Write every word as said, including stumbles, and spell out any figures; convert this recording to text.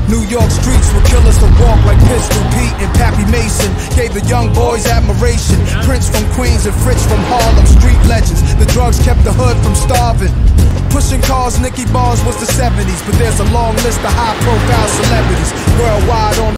New York streets would kill us to walk like Pistol Pete and Pappy Mason. Gave the young boys admiration. Prince from Queens and Fritz from Harlem, street legends. The drugs kept the hood from starving. Pushing cars, Nicky Bars was the seventies, but there's a long list of high-profile celebrities worldwide on